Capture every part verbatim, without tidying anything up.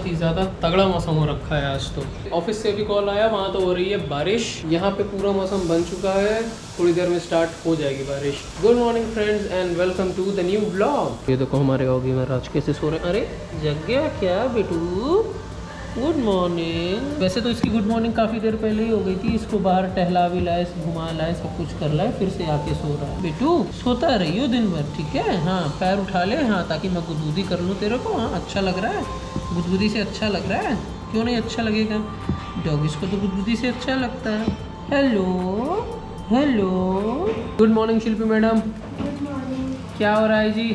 बहुत ही ज़्यादा तगड़ा मौसम हो रखा है आज तो। ऑफिस से भी कॉल आया, वहाँ तो हो रही है बारिश, यहाँ पे पूरा मौसम बन चुका है, थोड़ी देर में स्टार्ट हो जाएगी बारिश। Good morning friends and welcome to the new blog. ये देखो हमारे ऑगी महाराज कैसे सो रहे हैं। अरे जग गया क्या बेटू? Good morning. वैसे तो इसकी गुड मॉर्निंग काफ़ी देर पहले ही हो गई थी, इसको बाहर टहला भी लाए, घुमा लाए, सब कुछ कर लाए, फिर से आके सो रहा है। बेटू सोता रही हो दिन भर, ठीक है? हाँ पैर उठा ले, हाँ ताकि मैं गुदगुदी कर लूँ तेरे को। हाँ अच्छा लग रहा है, गुदगुदी से अच्छा लग रहा है, क्यों नहीं अच्छा लगेगा? डॉगिस को तो गुदगुदी से अच्छा लगता है। Hello hello, good morning Shilpi madam. Good morning. क्या हो रहा है जी?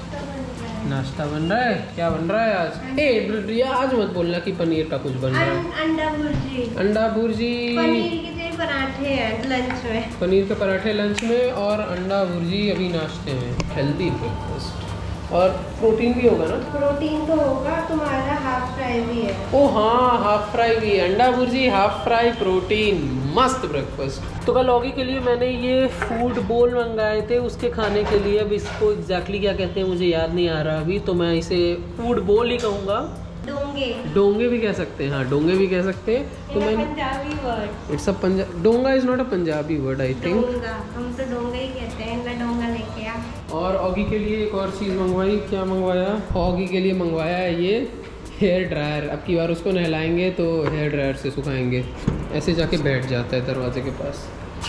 नाश्ता बन रहा है। नाश्ता बन रहा है? क्या बन रहा है आज? ए रिया आज मत बोलना कि पनीर का कुछ बन रहा है। अंडा भुर्जी। अंडा भुर्जी। पनीर के तेरे पराठे हैं लंच में। पनीर के पराठे लंच में और अंडा भुर्जी अभी नाश्ते में। हेल्दी ब्रेकफास्ट और प्रोटीन भी होगा ना? प्रोटीन तो होगा, तुम्हारा हाफ फ्राई भी है। ओ हाँ हाफ फ्राई भी, अंडा भुर्जी हाफ फ्राई प्रोटीन, मस्त ब्रेकफास्ट। तो कल ऑगी के लिए मैंने ये फूड बोल मंगाए थे उसके खाने के लिए। अब इसको एग्जैक्टली क्या कहते हैं मुझे याद नहीं आ रहा अभी, तो मैं इसे फूड बोल ही कहूँगा। डोंगे। डोंगे भी कह सकते हैं, हाँ डोंगे भी कह सकते हैं। तो मैंने Punjabi word. It's a Punjab, donga is not a Punjabi word I think. डोंगा, हम तो डोंगा ही कहते हैं। ना डोंगा लेके आ। और ऑगी के लिए एक और चीज़ मंगवाई। क्या मंगवाया? ऑगी के लिए मंगवाया है ये हेयर ड्रायर। अब की बार उसको नहलाएंगे तो हेयर ड्रायर से सुखाएंगे। ऐसे जाके बैठ जाता है दरवाजे के पास।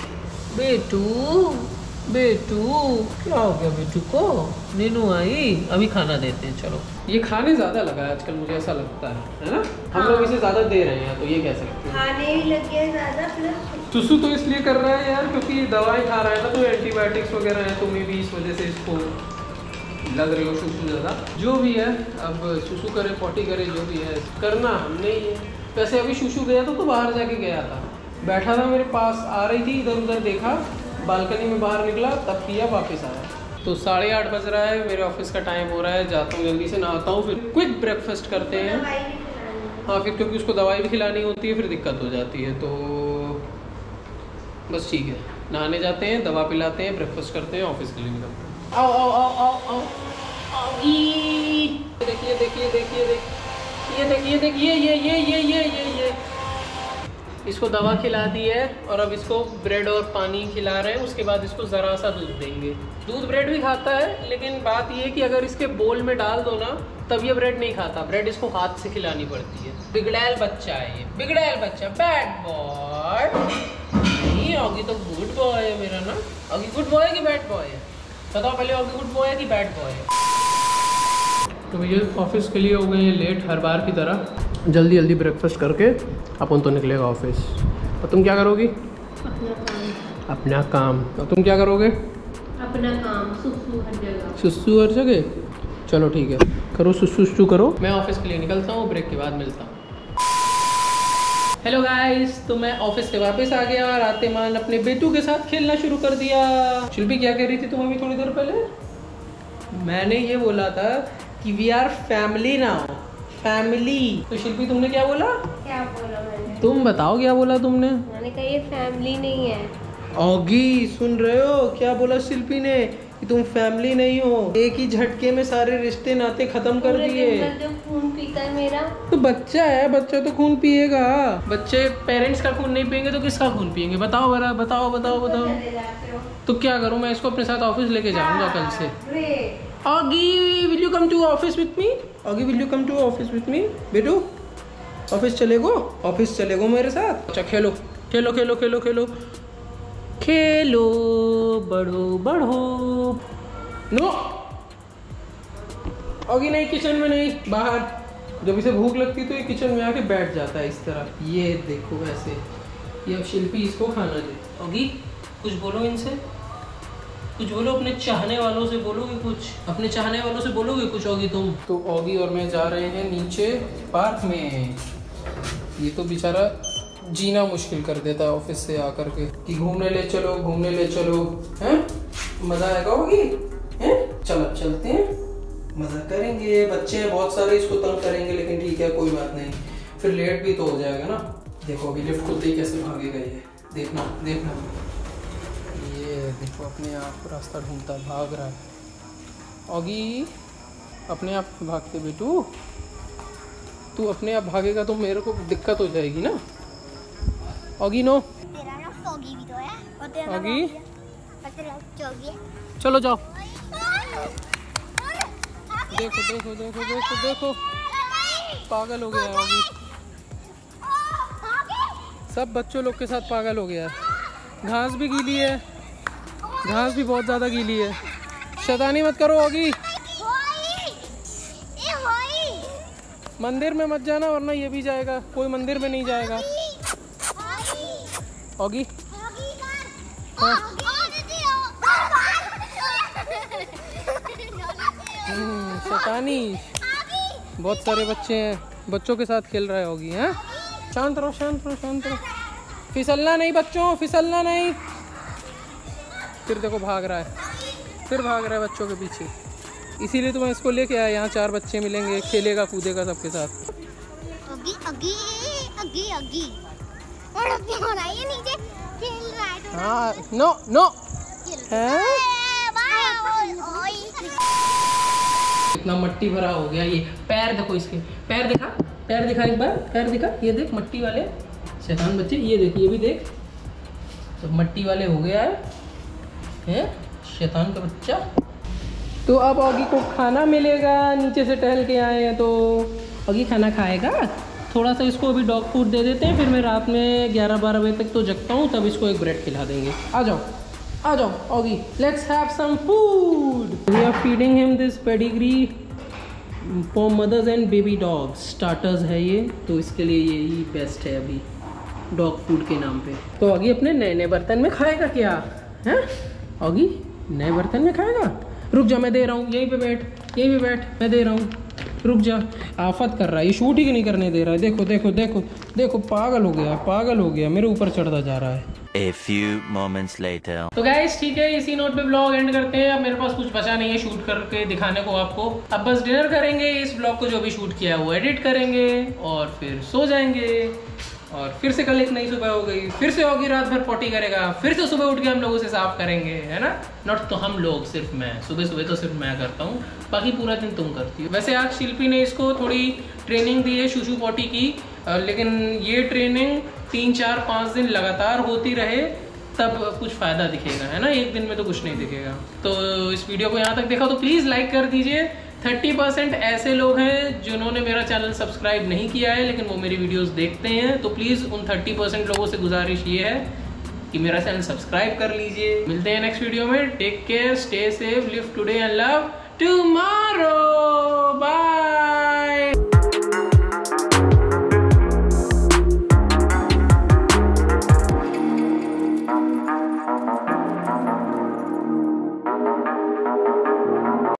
बेटू बेटू क्या हो गया बेटू को? नीनू आई, अभी खाना देते हैं। चलो ये खाने ज़्यादा लगा है आजकल, मुझे ऐसा लगता है, है ना? हम लोग इसे ज़्यादा दे रहे हैं तो ये कह सकते हैं। खाने ही लग गया ज़्यादा प्लस सुसु तो इसलिए कर रहा है यार क्योंकि ये दवाई खा रहा है ना, तो एंटीबायोटिक्स वगैरह है, तो मे भी इस वजह से इसको लग रही हो सुसु ज़्यादा। जो भी है, अब सुसु करे पॉटी करे जो भी है करना हमने ही है। वैसे अभी सुसु गया तो, तो बाहर जाके गया था, बैठा था मेरे पास, आ रही थी इधर उधर देखा, बालकनी में बाहर निकला तब किया, वापस आया। तो साढ़े आठ बज रहा है, मेरे ऑफिस का टाइम हो रहा है, जाता हूँ जल्दी से, नहाता हूँ, फिर क्विक ब्रेकफास्ट करते हैं। हाँ फिर क्योंकि उसको दवाई भी खिलानी होती है, फिर दिक्कत हो जाती है, तो बस ठीक है, नहाने जाते हैं, दवा पिलाते हैं, ब्रेकफास्ट करते हैं, ऑफिस के लिए निकलते हैं। आओ आओ आओ आओ आओ आओ देखिए देखिए देखिए देखिए देखिए देखिए ये ये ये ये ये ये इसको दवा खिला दी है और अब इसको ब्रेड और पानी खिला रहे हैं। उसके बाद इसको ज़रा सा दूध देंगे। दूध ब्रेड भी खाता है, लेकिन बात ये है कि अगर इसके बोल में डाल दो ना तब ये ब्रेड नहीं खाता। ब्रेड इसको हाथ से खिलानी पड़ती है। बिगड़ैल बच्चा है ये, बिगड़ैल बच्चा, बैड बॉय। नहीं ऑगी तो गुड बॉय है मेरा ना। ऑगी गुड बॉय है कि बैड बॉय है? बताओ पहले, ऑगी गुड बॉय है कि बैड बॉय है? तो भैया ऑफिस के लिए हो गए हैं लेट हर बार की तरह। जल्दी जल्दी ब्रेकफास्ट करके अपन तो निकलेगा ऑफिस। और तुम क्या करोगी? अपना काम। अपना काम। और तुम क्या करोगे? अपना काम। सुसु हर जगह। सुसु हर जगह। चलो ठीक है, करो सुसु सुसु करो। मैं ऑफिस के लिए निकलता हूँ, ब्रेक के बाद मिलता हूँ। हेलो गाइस, तो मैं ऑफिस से वापस आ गया और आते मान अपने बेटू के साथ खेलना शुरू कर दिया। शिल्पी क्या कह रही थी तुम अभी थोड़ी देर पहले? मैंने ये बोला था कि we are family now, family. तो शिल्पी तुमने क्या बोला? क्या बोला मैंने? तुम बताओ क्या बोला तुमने? मैंने कहा ये फैमिली नहीं है। ऑगी सुन रहे हो क्या बोला शिल्पी ने? कि तुम फैमिली नहीं हो। एक ही झटके में सारे रिश्ते नाते खत्म कर दिए। जो खून पीता है मेरा। तो बच्चा है, बच्चा तो खून पिएगा। बच्चे पेरेंट्स का खून नहीं पियेंगे तो किसका खून पियेंगे? बताओ बरा बताओ बताओ बताओ। तो क्या करूँ मैं? इसको अपने साथ ऑफिस लेके जाऊंगा कल से। Oggy will you come to office with me? Oggy will you come to office with me? बेटू ऑफिस चलेगो? ऑफिस चलेगो मेरे साथ? अच्छा खेलो खेलो खेलो खेलो खेलो खेलो, बढ़ो बढ़ो। नो ऑगी नहीं, किचन में नहीं, बाहर। जब इसे भूख लगती तो ये किचन में आके बैठ जाता है इस तरह। ये देखो ऐसे। ये अब शिल्पी इसको खाना दे। ऑगी कुछ बोलो इनसे, कुछ बोलो, अपने चाहने वालों से बोलोगे कुछ? अपने चाहने वालों से बोलोगे कुछ ऑगी तुम? तो ऑगी और मैं जा रहे हैं नीचे पार्क में। ये तो बेचारा जीना मुश्किल कर देता है ऑफिस से आकर के कि घूमने ले चलो घूमने ले चलो, हैं? मजा आएगा ऑगी, हैं? चलो चलते हैं, मजा करेंगे। बच्चे हैं बहुत सारे, इसको तंग करेंगे, लेकिन ठीक है कोई बात नहीं, फिर लेट भी तो हो जाएगा ना। देखो अभी लिफ्ट खुलते ही कैसे भागेगा ये, देखना देखना। ये देखो अपने आप रास्ता ढूंढता भाग रहा है। ऑगी अपने आप भागते बेटू, तू अपने आप भागेगा तो मेरे को दिक्कत हो जाएगी ना। ऑगी नो, तेरा नाम टॉगी भी तो है और तेरा नाम ऑगी और तेरा टॉगी है। चलो जाओ। देखो देखो देखो देखो देखो पागल हो गया है ऑगी। सब बच्चों लोग के साथ पागल हो गया है। घास भी गीली है, घास भी बहुत ज़्यादा गीली है। शैतानी मत करो ऑगी, मंदिर में मत जाना वरना ये भी जाएगा। कोई मंदिर में नहीं जाएगा। ऑगी हाँ। शैतानी, बहुत सारे बच्चे हैं, बच्चों के साथ खेल रहा है ऑगी। हैं शांत रहो शांत रहो शांत रहो, फिसलना नहीं बच्चों, फिसलना नहीं। फिर देखो भाग रहा है, फिर भाग रहा है बच्चों के पीछे। इसीलिए तो मैं इसको लेके आया। यहाँ चार बच्चे मिलेंगे, खेलेगा कूदेगा सबके साथ। अगी अगी अगी अगी और अब हो रहा है ये नीचे खेल रहा है। हाँ नो नो है। इतना मट्टी भरा हो गया। ये पैर देखो, इसके पैर दिखा, पैर दिखा एक बार, पैर दिखा। ये देख मट्टी वाले शैतान बच्चे, ये देख, ये भी देख, सब मट्टी वाले हो गया है, है शैतान का बच्चा। तो अब ऑगी को खाना मिलेगा, नीचे से टहल के आए हैं तो ऑगी खाना खाएगा। थोड़ा सा इसको अभी डॉग फूड दे देते हैं, फिर मैं रात में ग्यारह बारह बजे तक तो जगता हूँ, तब इसको एक ब्रेड खिला देंगे। आ जाओ आ जाओ Oggy, let's have some food. We are feeding him this Pedigree for mothers and baby dogs. Starters है ये, तो इसके लिए यही बेस्ट है अभी डॉग फूड के नाम पे। तो ऑगी अपने नए नए बर्तन में खाएगा क्या है? ऑगी नए बर्तन में खाएगा। रुक जा, मैं दे रहा हूँ, यहीं पे बैठ, यहीं पे बैठ, मैं दे रहा हूँ, रुक जा। आफत कर रहा है ये, शूट ही नहीं करने दे रहा है। देखो देखो देखो देखो, पागल हो गया, पागल हो गया, मेरे ऊपर चढ़ता जा रहा है। A few moments later. तो गाइस ठीक है, इसी नोट पे ब्लॉग एंड करते हैं। अब मेरे पास कुछ बचा नहीं है शूट करके दिखाने को आपको। अब बस डिनर करेंगे, इस ब्लॉग को जो भी शूट किया है वो एडिट करेंगे और फिर सो जाएंगे। और फिर से कल एक नई सुबह हो गई, फिर से होगी रात भर पॉटी करेगा, फिर से सुबह उठ के हम लोग उसे साफ करेंगे, है ना। नॉट तो हम लोग, सिर्फ मैं, सुबह सुबह तो सिर्फ मैं करता हूँ, बाकी पूरा दिन तुम करती हो। वैसे आज शिल्पी ने इसको थोड़ी ट्रेनिंग दी है शूशू पॉटी की, लेकिन ये ट्रेनिंग तीन चार पाँच दिन लगातार होती रहे तब कुछ फ़ायदा दिखेगा, है ना। एक दिन में तो कुछ नहीं दिखेगा। तो इस वीडियो को यहाँ तक देखा तो प्लीज़ लाइक कर दीजिए। थर्टी परसेंट ऐसे लोग हैं जिन्होंने मेरा चैनल सब्सक्राइब नहीं किया है लेकिन वो मेरी वीडियोस देखते हैं, तो प्लीज़ उन थर्टी परसेंट लोगों से गुजारिश ये है कि मेरा चैनल सब्सक्राइब कर लीजिए। मिलते हैं नेक्स्ट वीडियो में। Take care, stay safe, live today and love tomorrow.